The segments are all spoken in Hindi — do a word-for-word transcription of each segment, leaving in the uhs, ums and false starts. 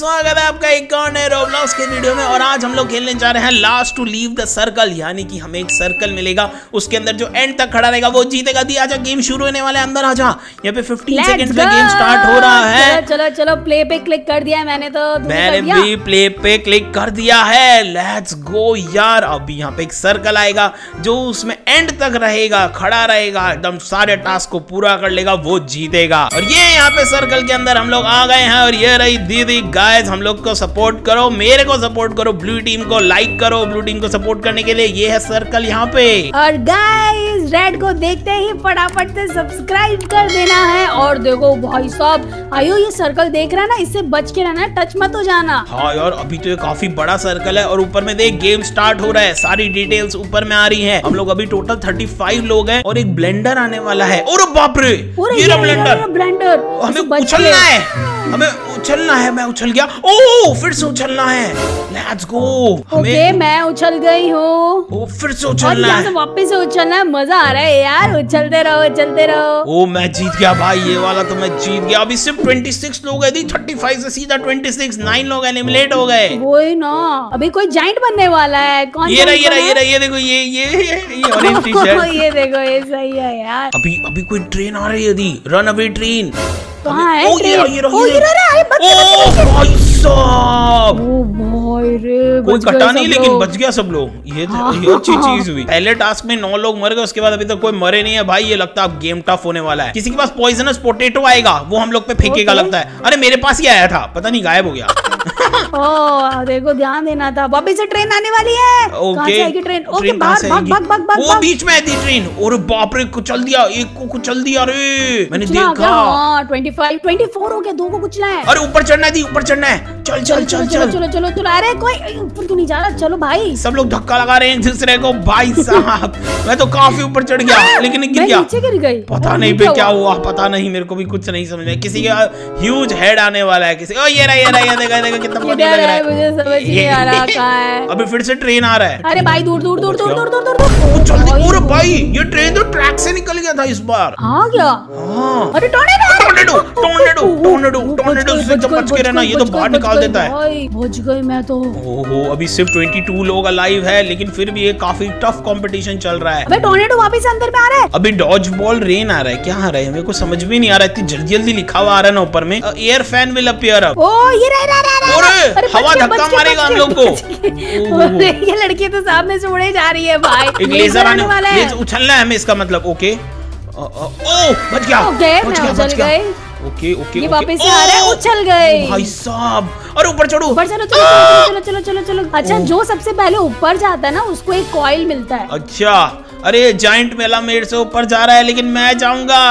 स्वागत है आपका एक और नए रोब्लॉक्स के वीडियो में। और आज हम लोग खेलने जा रहे हैं last to leave the circle, यानी कि हमें एक सर्कल मिलेगा, उसके अंदर जो एंड तक खड़ा रहेगा वो जीतेगा। दी आजा, गेम शुरू होने वाले, अंदर आजा। यहाँ पे पंद्रह सेकंड में गेम स्टार्ट हो रहा है। चलो चलो चलो, प्ले पे क्लिक कर दिया है मैंने तो। मैंने भी प्ले पे क्लिक कर दिया है। लेट्स गो यार। अभी यहाँ पे एक सर्कल आएगा जो उसमें एंड तक रहेगा, खड़ा रहेगा, एकदम सारे टास्क को पूरा कर लेगा, वो जीतेगा। और ये यहाँ पे सर्कल के अंदर हम लोग आ गए हैं और ये रही दीदी। गाइस हम लोग को सपोर्ट करो, मेरे को सपोर्ट करो, ब्लू टीम को लाइक करो। ब्लू टीम को सपोर्ट करने के लिए ये है सर्कल यहाँ पे। और गाइस रेड को देखते ही फटाफट से सब्सक्राइब कर देना है। और देखो भाई साहब, आयो ये सर्कल देख रहा है ना, इससे बच के रहना, टच मत हो जाना। हाँ यार, अभी तो ये काफी बड़ा सर्कल है और ऊपर में देख गेम स्टार्ट हो रहा है, सारी डिटेल्स ऊपर में आ रही है। हम लोग अभी टोटल पैंतीस लोग हैं और एक ब्लेंडर आने वाला है। और बाप रे, ये रहा ब्लेंडर। ब्लेंडर हमें उछलना है, हमें उछलना है। मैं उछल गया। ओह फिर से उछलना है। Let's go. ओके मैं उछल गई हूँ। ओ फिर से उछलना है, वापस से उछलना है। मजा आ रहा है यार, उछलते रहो उछलते रहो। ओ मैं जीत गया भाई, ये वाला तो मैं जीत गया। अभी सिर्फ छब्बीस लोग हैं, पैंतीस से सीधा छब्बीस, नौ लोग एलिमिनेट हो गए। वही ना, अभी कोई जाइंट बनने वाला है। कौन? ये रहा ये रहा ये रहा ये देखो, ये ये ये ऑरेंज टी शर्ट। ये देखो, ये सही है यार। अभी अभी कोई ट्रेन आ रही है दी, रन अवे ट्रेन। कहाँ है ओ ये रहा ये रहा ओ ये रहा है। ओ भाई साहब, ओ भाई रे, कोई कटा नहीं लेकिन बच गया सब लोग। ये ये अच्छी चीज हुई। पहले टास्क में नौ लोग मर गए, उसके बाद अभी तक कोई मरे नहीं है भाई। ये लगता है गेम टफ होने वाला है। किसी के पास पॉइजनस पोटैटो आएगा, वो हम लोग पे फेंकेगा लगता है। अरे मेरे पास ही आया था, पता नहीं गायब हो गया। ओ देखो, ध्यान देना था। वापस से ट्रेन आने वाली है। कहाँ से आएगी ट्रेन? ओके बाहर भाग भाग भाग भाग। वो बीच में आई थी ट्रेन। और बाप रे, कुचल दिया, एक को कुचल दिया। अरे मैंने देखा। हाँ पच्चीस चौबीस हो गया, दो को कुचला है। अरे ऊपर चढ़ना है, ऊपर चढ़ना है। चल चल चल चल चलो चलो चलो। अरे कोई ऊपर क्यों नहीं जा रहा? चलो भाई, सब लोग धक्का लगा रहे हैं एक दूसरे को। भाई साहब मैं तो काफी ऊपर चढ़ गया लेकिन गिर गया। नीचे गिर गई। पता नहीं पे क्या हुआ, पता नहीं, मेरे को भी कुछ नहीं समझ में। किसी का ह्यूज हेड आने वाला है किसी। ओ ये रहा ये रहा ये देखा देखा कितना फनी लग रहा है। मुझे समझ नहीं आ रहा कहाँ है। अभी फिर से ट्रेन आ रहा है। अरे भाई दूर दूर दूर दूर दूर दूर दूर जल्दी। और भाई ये ट्रेन तो ट्रैक से निकल गया था इस बार। हाँ क्या? हाँ। अरे tornado tornado tornado tornado tornado से जब बच के रहना, ये तो बाहर निकाल देता है। भाई बच गई मैं तो। ओहो अभी सिर्फ बाईस लोग अलाइव है, लेकिन फिर भी ये काफी टफ कंपटीशन चल रहा है। अबे टोर्नेडो वापस अंदर में आ रहा है। अभी डॉज बॉल रेन आ रहा है, क्या आ रहा है मेरे को समझ भी नहीं आ रहा है। इतनी जल्दी जल्दी लिखा हुआ आ रहा है ना ऊपर में। Air fan will appear up. ओ ये रहा रहा रहा। अरे हवा धक्का मारेगा हम लोग को। ये लड़की तो सामने से उड़े जा रही है भाई। एक लेजर आने वाला है, उछलना है हमें, इसका मतलब। ओके ओ बच गया, बच गया बच गया। ओके ओके ये वापस से आ रहा है, उछल गए भाई साहब। अरे ऊपर चढ़ो, ऊपर चलो चलो चलो चलो चलो चलो। अच्छा जो सबसे पहले ऊपर जाता है ना, उसको एक कॉइल मिलता है। अच्छा अरे जाइंट मेला मेरे से ऊपर जा रहा है, लेकिन मैं जाऊंगा।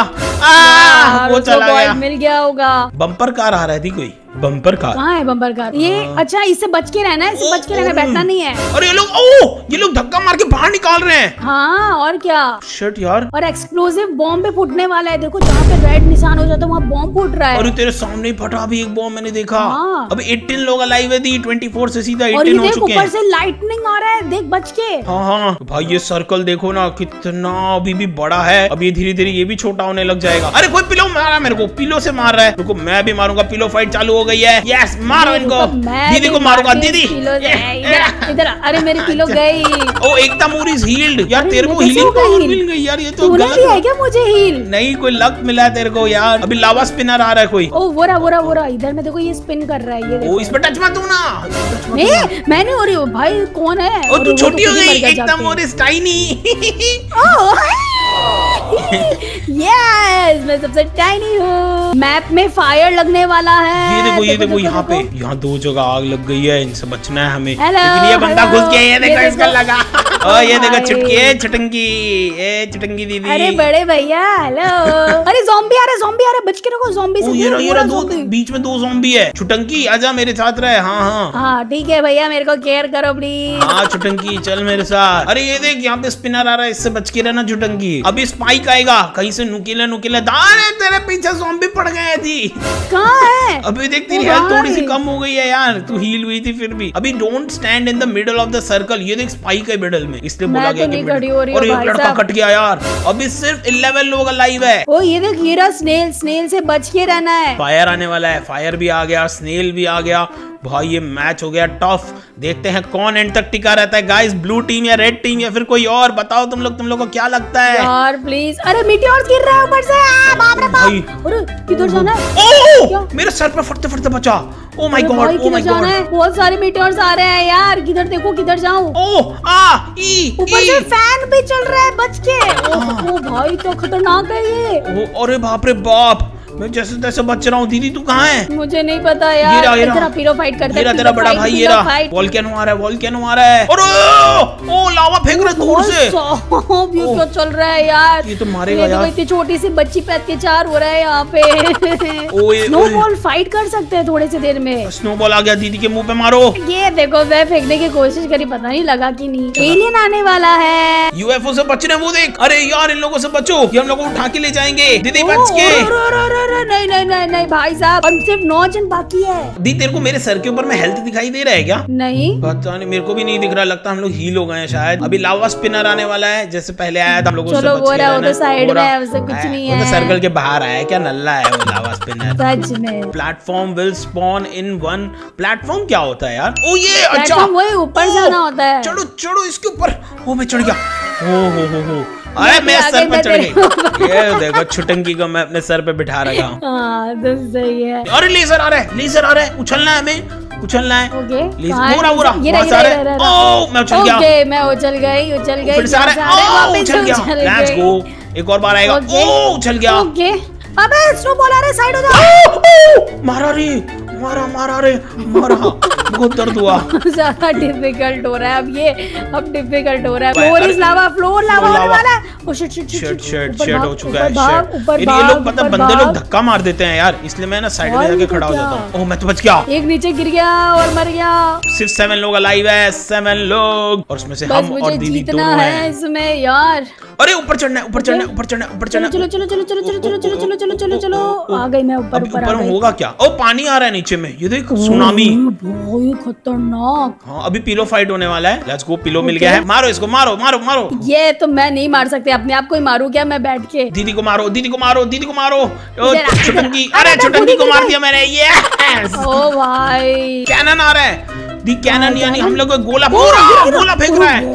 वो चला गया। मिल गया होगा। बम्पर कार आ रहा है, थी कोई बम्पर कार। कहाँ है बम्पर कार? ये अच्छा, इससे बच के रहना है, इससे बच के रहना, बैठना नहीं है। अरे ये लोग ओ ये लोग धक्का मार के बाहर निकाल रहे हैं। हाँ और क्या। शिट यार। और एक्सप्लोसिव बॉम्ब पे फूटने वाला है। देखो जहाँ पे रेड निशान हो जाता है वहाँ बॉम्ब फूट रहा है। अरे तेरे सामने ही फटा भी एक बॉम्ब, मैंने देखा। हाँ। अभी अठारह लोग अलाइव है, चौबीस से सीधा और अठारह हो चुके हैं। ऊपर से लाइटनिंग आ रहा है, देख बच के। हाँ हाँ भाई ये सर्कल देखो ना कितना अभी भी बड़ा है। अब ये धीरे धीरे ये भी छोटा होने लग जाएगा। अरे कोई पिलो मारा मेरे को, पिलो से मार रहा है। रुको मैं भी मारूंगा। पिलो फाइट चालू हो गई है। यस मारो इनको। दीदी को मारूंगा। दीदी इधर। अरे मेरी पिलो गई। ओ एकता मोरिस हील्ड। यार तेरे को हीलिंग पावर मिल गई यार, ये तो गलत है क्या? मुझे हील नहीं, कोई लक मिला है तेरे को यार। अभी लावा स्पिनर आ रहा है कोई। ओ वो रहा वो रहा वो रहा। इधर में देखो ये स्पिन कर रहा है। ये ओ इस पे टच मत ना। नहीं मैं नहीं हो रही हूँ भाई। कौन है? ओ तू छोटी हो गई। एकता मोरिस टाइनी। यस मैं सबसे टाइनी हूँ। मैप में फायर लगने वाला है। ये देखो ये देखो यहाँ पे, यहाँ दो जगह आग लग गई है, इनसे बचना है हमें। लेकिन ये बंदा घुस गया। ये देखो इसका लगा। ओ ये देखो चुटकी है, चुटंगी। ए चुटंगी दीदी। अरे बड़े भैया हेलो। अरे ज़ॉम्बी आ रहा है, ज़ॉम्बी आ रहा है, बच के रखो ज़ॉम्बी से। ये रहा ये रहा, दो बीच में दो ज़ॉम्बी है। चुटंकी आजा मेरे साथ रहे। हाँ हाँ हाँ ठीक है भैया, मेरे को केयर करो प्लीज। हाँ चुटंकी चल मेरे साथ। अरे ये देख यहाँ पे स्पिनर आ रहा है, इससे बच के रहना चुटंकी। अभी स्पाइक स्पाइक आएगा कहीं से, नुकीले नुकीले दाने तेरे पीछे ज़ॉम्बी पड़ गए थी। कहाँ है? अभी देख तेरी हेल्थ थोड़ी सी कम हो गई है यार, तू हील हुई थी फिर भी। अभी don't stand in the middle of the circle, ये देख स्पाइक है मिडल में, इसलिए बोला गया कि मिडल। और एक लड़का कट गया यार, अभी सिर्फ इलेवन लोग अलाइव है। ओ ये देख हीरा स्नेल, स्नेल से बच के रहना है। फायर आने वाला है, फायर भी आ गया, स्नेल भी आ गया। भाई ये मैच हो गया टफ, देखते हैं कौन एंड तक टिका रहता है गाइस, ब्लू टीम या रेड टीम या फिर कोई और। बताओ तुम लोग, तुम लोग को क्या लगता है यार प्लीज। अरे मीटियोर्स गिर रहा है ऊपर से, आ, बाप रे बाप। अरे किधर जाना है? ओह मेरे सर पे फटते फटते बचा। Oh my god, oh my god, बहुत सारे मीटियोर्स आ रहे हैं यार, किधर देखो किधर जाऊं। ओह आ ई ऊपर से फैन भी चल रहा है, बच के। ओ भाई तो खतरनाक है ये। अरे बाप रे बाप, मैं जैसे तैसे बच रहा हूँ। दीदी तू कहाँ है? मुझे नहीं पता यार। तेरा पीरो फाइट करता है, तेरा बड़ा भाई ये रहा। वोल्केनो आ रहा है, वोल्केनो आ रहा है। और ओ लावा फेंक रहा है दूर से। ये क्या चल रहा है यार? ये तो मारेगा यार। इतनी छोटी सी बच्ची पे अत्याचार हो रहा है यहाँ पे। स्नोबॉल फाइट कर सकते हैं थोड़ी सी देर में। स्नोबॉल आ गया, दीदी के मुंह पे मारो। ये देखो मैं फेंकने की कोशिश करी, पता नहीं लगा कि नहीं। एलियन आने वाला है, यूएफओ से बच रहे हैं वो देख। अरे यार इन लोगों से बचो, ये हम लोगों को उठा के ले जाएंगे। दीदी बच के। नहीं नहीं नहीं नहीं भाई साहब, हम सिर्फ नौ जन बाकी है। दी तेरे को मेरे सर के ऊपर में हेल्थ दिखाई दे रहा है क्या? नहीं पता नहीं, मेरे को भी नहीं दिख रहा, लगता हम लोग हील हो गए हैं शायद। अभी लावा स्पिनर आने वाला है, जैसे पहले आया था हम लोगों से बच के रहना। तो साइड में है, उससे कुछ नहीं है। वो तो सर्कल के बाहर आया, क्या नल्ला है वो लावा स्पिनर। सच में। Platform will spawn in one. Platform क्या होता है यार? ओ ये अच्छा, वही ऊपर जाना होता है। चढ़ो चढ़ो इसके ऊपर। ओ मैं चढ़ गया। ओ हो हो हो, अरे मैं सर पे चढ़ गई। ये देखो छुटंकी को मैं अपने सर पे बिठा रखा हूँ। हाँ तो सही है। अरे लेजर आ रहा है, लेजर आ रहा है, उछलना है हमें, उछलना है। ओके पूरा पूरा वहां आ रहा है। ओह मैं उछल गया। ओके मैं उछल गई, उछल गई। फिर से आ रहा है। ओह उछल गया। लेट्स गो, एक और बार आएगा। ओह उछल गया। ओके अबे स्नोबॉल आ रहा है, साइड हो जा। मारा रे, मारा मारा रे, मारा। बहुत दर्द हुआ। ज्यादा डिफिकल्ट हो रहा है अब ये, अब डिफिकल्ट हो रहा है। Floor is lava, floor lava होने वाला है। Oh shit shit shit shit shit हो चुका है। शिट ये लोग पता बंदे लोग धक्का मार देते हैं यार, इसलिए मैं ना साइड में जाके खड़ा हो जाता हूँ। ओह मैं तो बच गया। एक नीचे गिर गया और मर गया। सिर्फ सेवन लोग अलाइव है, सेवन लोग, और उसमें से हम और दीदी दोनों हैं इसमें यार। अरे ऊपर चढ़ना है, ऊपर चढ़ना है, ऊपर चढ़ना है, ऊपर चढ़ना है। चलो चलो चलो चलो चलो चलो चलो चलो चलो चलो चलो आ गई मैं ऊपर। ऊपर ऊपर होगा क्या? ओ पानी आ रहा है नीचे में, ये देख सुनामी। बहुत खतरनाक। हाँ अभी पिलो फाइट होने वाला है। लेट्स गो, पिलो मिल गया है। मारो इसको, मारो मारो मारो। ये तो मैं नहीं मार सकते, अपने आप को ही मारू क्या मैं बैठ के? दीदी को मारो, दीदी को मारो, दीदी को मारो। छुटंकी, अरे छुटंकी को मार दिया मैंने। यस। ओ भाई कैनन आ रहा है। दी कैनन यानी हम लोग गोला पूरा गोला फेंक रहा है।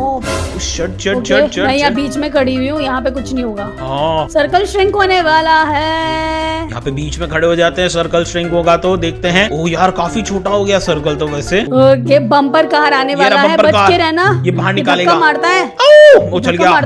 Shut shut shut shut. मैं यहाँ बीच में खड़ी हुई हूँ, यहाँ पे कुछ नहीं होगा। हाँ सर्कल श्रिंक होने वाला है। यहाँ पे बीच में खड़े हो जाते हैं, सर्कल श्रिंक होगा तो देखते हैं। ओह यार काफी छोटा हो गया सर्कल तो वैसे। ओके बम्पर कार आने वाला है, बच के रहना। ये बाहर निकालेगा, मारता है। वो चल गया।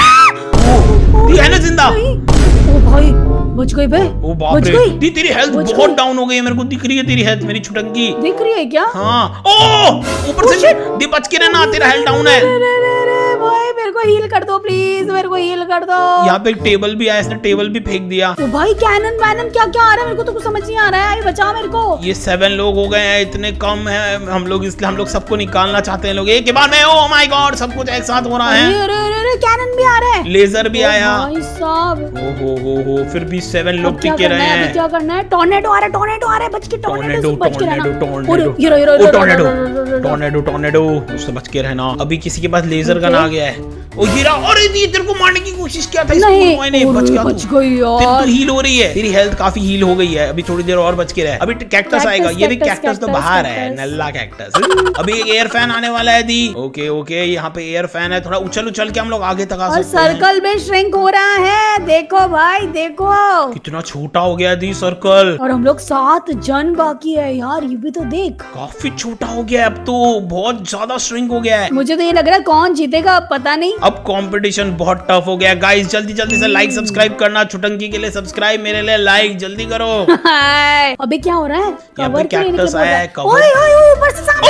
है ना जिंदा? ओ भाई बच गई बे। ओ बाप रे, दी तेरी हेल्थ बहुत डाउन हो गई है, मेरे को दिख रही है तेरी हेल्थ, मेरी छुटंकी दिख रही है क्या? हाँ। ओ ऊपर से दी बच के रहना, तेरा हेल्थ डाउन है। भाई मेरे को हील कर दो प्लीज, मेरे को हील कर दो। यहाँ पे एक टेबल भी आया, इसने टेबल भी फेंक दिया। ओ भाई कैनन वैनन क्या क्या आ रहा है, मेरे को तो कुछ समझ नहीं आ रहा है। बचा मेरे को। ये सेवन लोग हो गए हैं, इतने कम है हम लोग, इसलिए हम लोग सबको निकालना चाहते हैं लोग एक के बाद में। ओह माय गॉड सब कुछ एक साथ हो रहा है। अरे अरे अरे कैनन भी आ रहा है, लेजर भी आया। भाई साहब ओ हो हो हो, फिर भी सेवन लोग टिके रहे हैं। क्या करना है? टॉर्नेडो आ रहा है, टॉर्नेडो आ रहा है, बच के tornado tornado tornado tornado tornado tornado, उससे बच के रहना। अभी किसी के पास लेजर गन आ गया है। ओ हीरा, और ये तेरे को मारने की कोशिश किया था, नहीं मैंने बच गया। बच गई यार। फिर तू हील हो रही है, तेरी हेल्थ काफी हील हो गई है। अभी थोड़ी देर और बच के रहे। अभी कैक्टस आएगा, ये भी कैक्टस तो बाहर है, नल्ला कैक्टस। अभी एक एयर फैन आने वाला है दी। ओके ओके यहाँ पे एयर फैन है, थोड़ा उछल उछल के हम लोग आगे तक आ सकते हैं। सर्कल में श्रिंक हो रहा है, देखो भाई देखो कितना छोटा हो गया दी सर्कल। और हम लोग सात जन बाकी है यार, ये भी तो देख काफी छोटा हो गया है अब तो, बहुत ज्यादा श्रिंक हो गया है। मुझे तो ये लग रहा है कौन जीतेगा पता नहीं। अब कंपटीशन बहुत टफ हो गया गाइस, जल्दी जल्दी से लाइक सब्सक्राइब करना। छुटंकी के लिए सब्सक्राइब, मेरे लिए लाइक, जल्दी करो। अभी क्या हो रहा है? यहाँ पे कैक्टस आया है, ओए ओए ऊपर से सामने।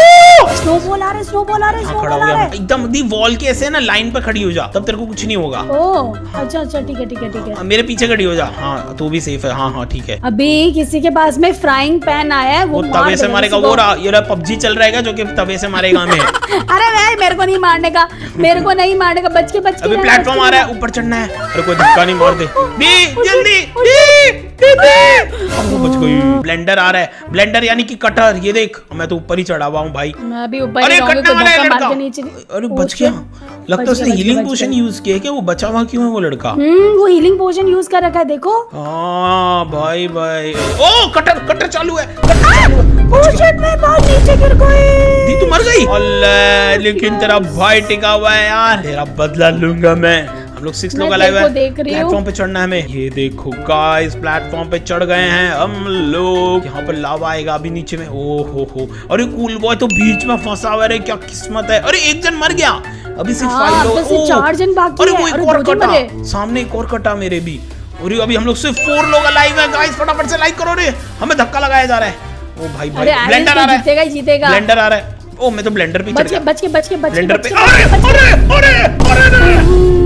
स्नोबॉल आ रहा है, स्नोबॉल आ रहा है, हाँ, खड़ा स्नोबॉल हो आ गया रहा मैं। है। एकदम दी वॉल के ऐसे ना लाइन पे खड़ी हो जा, तब तेरे को कुछ नहीं होगा। ओ अच्छा अच्छा ठीक है ठीक है ठीक है। हाँ, मेरे पीछे खड़ी हो जा। हाँ तू भी सेफ है। हाँ हाँ ठीक है। अभी किसी के पास में फ्राइंग पैन आया है, वो वो तवे से मारेगा। वो रहा ये रहा पबजी चल रहेगा जो कि तवे से मारेगा हमें। अरे भाई मेरे को नहीं मारने का, मेरे को नहीं मारने का, बच के बच के अभी रहना, प्लेटफॉर्म बच आ के रहा है, ऊपर चढ़ना है। अरे कोई धक्का नहीं मार दे। दी जल्दी दी दी दी। अब वो बच गई। ब्लेंडर आ रहा है, ब्लेंडर यानी कि कटर। ये देख मैं तो ऊपर ही चढ़ा हुआ हूँ भाई। मैं भी ऊपर अरे ही रहूंगी कटने तो वाला है धक्का मार लड़का। के नीचे। अरे बच गया। लगता है उसने बच गया, हीलिंग बच पोशन गया। यूज किया है क्या? वो बचा हुआ क्यों है वो लड़का? हम्म वो हीलिंग पोशन यूज कर रखा है देखो। हाँ भाई भाई। ओ कटर कटर चालू है, कटर चालू है। ओ शिट मैं बहुत नीचे गिर गई। दी तू मर गई। अल्लाह लेकिन तेरा भाई टिका हुआ है यार। तेरा बदला लूंगा मैं। हम लोग सिक्स मैं लोग अलाइव देखो है। देख रही हूँ। प्लेटफॉर्म पे चढ़ना है हमें। ये देखो गाइस प्लेटफॉर्म पे चढ़ गए हैं हम लोग। यहाँ पर लावा आएगा अभी नीचे में। ओ हो हो। अरे कूल बॉय तो बीच में फंसा हुआ है। क्या किस्मत है। अरे एक जन मर गया। अभी सिर्फ हाँ, फाइव लोग। बस ये चार जन बाकी अरे है। वो अरे एक और दो जन कटा मरे। सामने, एक और कटा मेरे भी। और अभी हम लोग सिर्फ फोर लोग अलाइव है गाइस। फटाफट से लाइक करो रे। हमें धक्का लगाया जा रहा है। ओ भाई भाई अरे ब्लेंडर आ रहा है। जीतेगा ही जीतेगा। ब्लेंडर आ रहा है। ओ मैं तो ब्लेंडर पे चढ़ बच के गया। बच के बच के बच के ब्लेंडर बच पे। के, अरे बच के, अरे अरे अरे अरे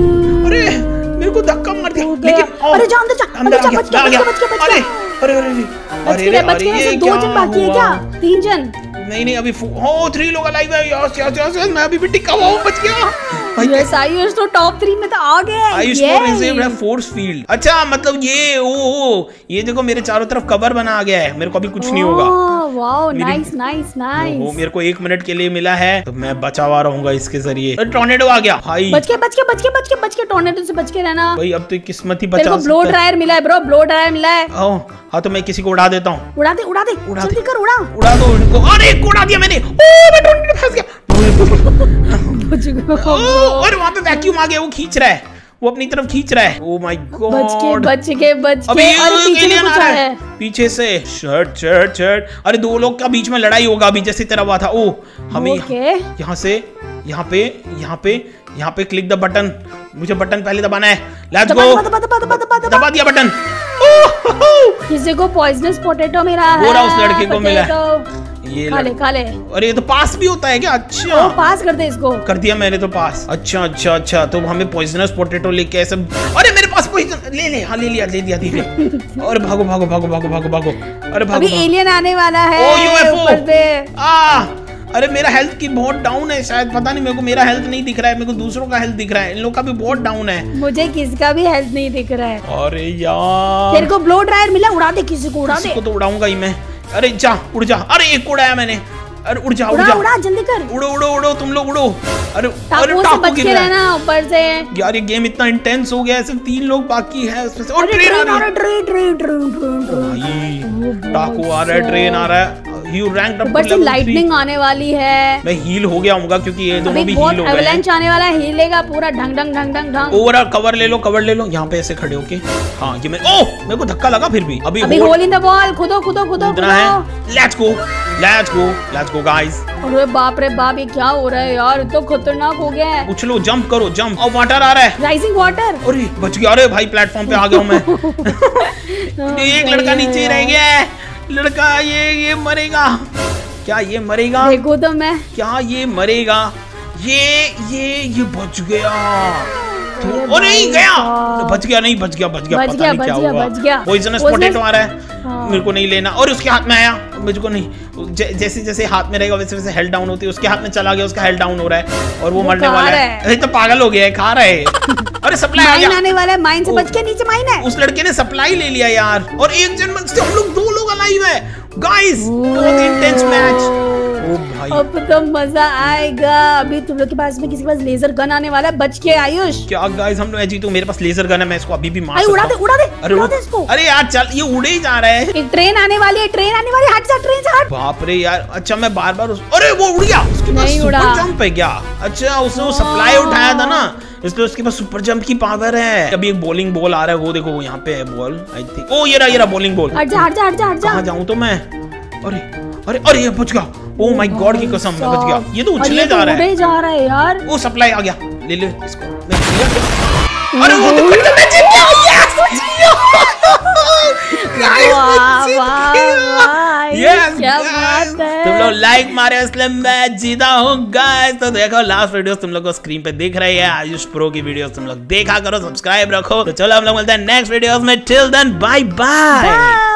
अरे मेरे को धक्का मार दिया। हो गया। लेकिन अरे जा अंदर जा, अंदर अंदर आ जा, गया, बच आ के, गया। बच के, बच के, बच अरे के। अरे अरे बच अरे के अरे बच के अरे ऐसे ये दो क्या जन बाकी है हुआ? क्या? तीन जन। नहीं नहीं अभी हो थ्री लोग अलाइव है। यस यस यस यस मैं अभी भी टिका हुआ हूं। बच गया भाई। यस आयुष तो टॉप थ्री में तो आ गए। आयुष को रिसीव्ड है फोर्स फील्ड। अच्छा मतलब ये ओ ओ ये देखो मेरे चारों तरफ कवर बना आ गया है। मेरे को अभी कुछ नहीं होगा। वाओ मेरी- नाइस नाइस वो नाइस। मेरे को एक मिनट के लिए मिला है तो मैं बचा हुआ रहूंगा इसके जरिए। टॉर्नेडो आ गया भाई। बच के बच के बच के बच के बच के टोर्नेडो से बच के रहना। भाई अब तो किस्मत ही तेरे बचा को ब्लो ड्रायर मिला है ब्रो, ब्लो ड्रायर मिला है। ओ हाँ तो मैं किसी को उड़ा देता हूँ। उड़ा दे उड़ा दे उड़ा जल्दी दे। कर उड़ा। उड़ा दो इनको। अरे एक को उड़ा दिया मैंने। ओ मैं टोर्नेडो में फंस गया। बच गया। ओ और वहाँ पे वैक्यूम आ गया। वो खींच रहा है, वो अपनी तरफ खींच रहा है। Oh my god. बच के बच के बच अबे के। ये अरे पीछे alien भी आ कुछ रहा आ रहा है है। पीछे से। Shirt shirt shirt. अरे दो लोग का बीच में लड़ाई होगा अभी जैसे तेरा हुआ था। ओ हमें ओके। यहाँ से यहाँ पे यहाँ पे यहाँ पे क्लिक द बटन। मुझे बटन पहले दबाना है। लेट्स दबा, गो। दबा, दबा, दबा, दबा, दबा, दबा। दबा दिया बटन। किसी को पॉइजनस पोटैटो मिला है। वो रहा उस लड़के को मिला है। potato। ये खा ले लड़- खा ले। अरे ये तो पास भी होता है क्या? अच्छा ओ पास कर दे इसको। कर दिया मैंने तो पास। अच्छा अच्छा अच्छा तो हमें पॉइजनस पोटैटो लेके ऐसे। अरे मेरे पास पॉइजन ले ले। हाँ ले लिया ले लिया ले लिया। और भागो भागो भागो भागो भागो भागो। अरे भागो अभी भागो। एलियन आने वाला है ओ, यू एफ ओ। ऊपर पे। आ अरे मेरा हेल्थ की बहुत डाउन है शायद। पता नहीं मेरे को मेरा हेल्थ नहीं दिख रहा है। मेरे को दूसरों का हेल्थ दिख रहा है। इन लोगों का भी बहुत डाउन है। मुझे किसका भी हेल्थ नहीं दिख रहा है। अरे यार तेरे को ब्लो ड्रायर मिला, उड़ा दे किसी को, उड़ा किसी दे। को तो उड़ाऊंगा ही मैं। अरे जा उड़ जा। अरे एक उड़ाया मैंने। अरे उड़ जा उड़ उड़ा जा। उड़ा जल्दी कर। उड़ो उड़ो उड़ो तुम लोग उड़ो। अरे अरे टापू से टापू बच गिर के रहा है। रहना ऊपर से। यार ये गेम इतना इंटेंस हो गया है। सिर्फ तीन लोग बाकी है उसमें से। और अरे ट्रेन आ ट्रेन आ रही रहा है है, train train train train train. भाई। टाकू आ रहा है, ट्रेन आ रहा है। यू रैंक्ड अप ऊपर टू से लेवल लाइटनिंग आने वाली है। मैं हील हो गया हूँगा क्योंकि ये दोनों अभी भी बहुत हील हो गए हैं। एवलांच आने वाला है, हिलेगा पूरा ढंग ढंग ढंग ढंग ढंग। ओवरऑल कवर ले लो कवर ले लो। यहाँ पे ऐसे खड़े होके। हाँ ये मैं ओ मेरे को धक्का लगा फिर भी। अभी अभी होल इन द वॉल, खुदो खुदो खुदो कूदना है। Let's go let's go let's go guys. अरे बाप रे बाप, ये क्या हो रहा है यार, तो खतरनाक हो गया है। उछलो जंप करो जंप। और वाटर आ रहा है। Rising water. अरे बच गया। अरे भाई प्लेटफॉर्म पे आ गया हूँ मैं। एक लड़का नीचे ही रह गया है। लड़का ये ये मरेगा क्या? ये मरेगा देखो तो मैं। क्या? ये मरेगा। ये ये ये बच गया। तो ओ नहीं गया। बच गया नहीं बच गया बच गया। बच पता गया, नहीं क्या बच गया, हुआ। बच गया। पॉइजनस Poisonous- पोटैटो आ रहा है। हाँ। मेरे को नहीं लेना। और उसके हाथ में आया मुझको नहीं। जै, जैसे जैसे हाथ में रहेगा वैसे वैसे हेल्थ डाउन होती है। उसके हाथ में चला गया, उसका हेल्थ डाउन हो रहा है और वो वो मरने खा वाला रहा है। है। अरे तो पागल हो गया है, खा रहे है। अरे सप्लाई आ माइन गया। आने वाला है, माइन से ओ। बच के नीचे माइन है। उस लड़के ने सप्लाई ले लिया यार। और एक जन से हम लोग दो लोग अलाइव है गाइस। बहुत इंटेंस मैच। ओ भाई अब तो मजा आएगा। अभी तुम लोग के पास में किसी के पास लेजर गन आने वाला है, बच के आयुष। क्या गाइस हम लोग जी तो मेरे पास लेजर गन है। मैं इसको अभी भी मार अरे सकता उड़ा दे हूं। उड़ा दे अरे उड़ा वो- दे इसको। अरे यार चल ये उड़े ही जा रहा है। एक ट्रेन आने वाली है, ट्रेन आने वाली है, हट जा ट्रेन से हट। बाप रे यार। अच्छा मैं बार बार उस... अरे वो उड़ गया। उसके पास नहीं सुपर उड़ा। जंप है क्या? अच्छा उसने वो सप्लाई उठाया था ना इसलिए उसके पास सुपर जंप की पावर है। अभी एक बॉलिंग बॉल आ रहा है। वो देखो वो यहाँ पे है बॉल आई थिंक। ओ ये रहा ये रहा बॉलिंग बॉल। हट जा हट जा हट जा हट जा। कहाँ जाऊँ तो मैं? अरे अरे अरे ये बच गया। ओ माय गॉड की कसम मैं बच गया। ये तो और उछले तो जा रहा है। उड़े जा रहा है यार। वो सप्लाई आ गया। ले ले इसको। मैं लिया। अरे वो तो मैं जीत गया। यस मैं जीत गया। Guys, मैं वाह जीत वाह गया। वाह, Yes, क्या बात है। तुम लोग लाइक मारे इसलिए मैं जीता हूँ गाइस। तो देखो लास्ट वीडियो तुम लोग को स्क्रीन पे दिख रही है, आयुष प्रो की वीडियो तुम लोग देखा करो, सब्सक्राइब रखो। तो चलो हम लोग मिलते हैं नेक्स्ट वीडियोस में। Till then bye bye.